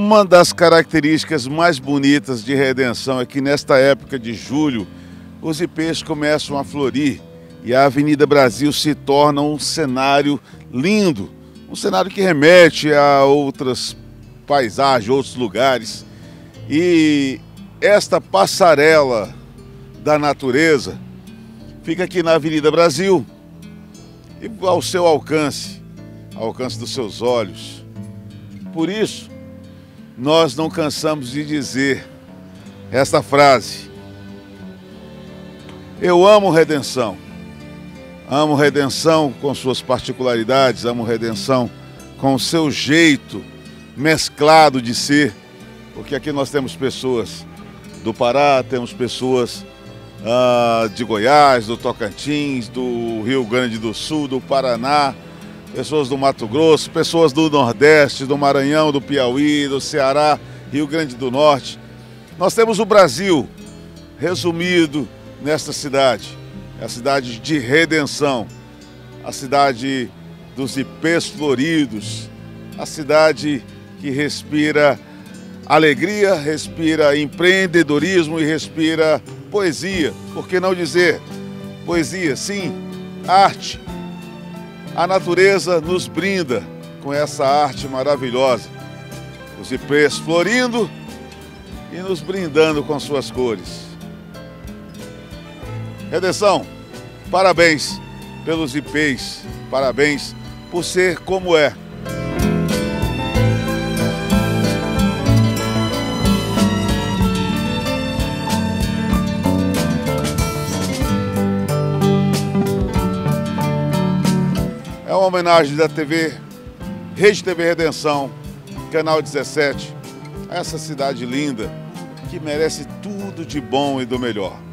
Uma das características mais bonitas de Redenção é que nesta época de julho os ipês começam a florir e a Avenida Brasil se torna um cenário lindo, um cenário que remete a outras paisagens, outros lugares. E esta passarela da natureza fica aqui na Avenida Brasil e ao seu alcance, ao alcance dos seus olhos. Por isso, nós não cansamos de dizer esta frase: eu amo Redenção. Amo Redenção com suas particularidades, amo Redenção com o seu jeito mesclado de ser, porque aqui nós temos pessoas do Pará, temos pessoas de Goiás, do Tocantins, do Rio Grande do Sul, do Paraná, pessoas do Mato Grosso, pessoas do Nordeste, do Maranhão, do Piauí, do Ceará, Rio Grande do Norte. Nós temos o Brasil resumido nesta cidade. É a cidade de Redenção, a cidade dos ipês floridos, a cidade que respira alegria, respira empreendedorismo e respira poesia. Por que não dizer poesia? Sim, arte. A natureza nos brinda com essa arte maravilhosa. Os ipês florindo e nos brindando com suas cores. Redenção, parabéns pelos ipês, parabéns por ser como é. É uma homenagem da Rede TV Redenção, Canal 17, a essa cidade linda que merece tudo de bom e do melhor.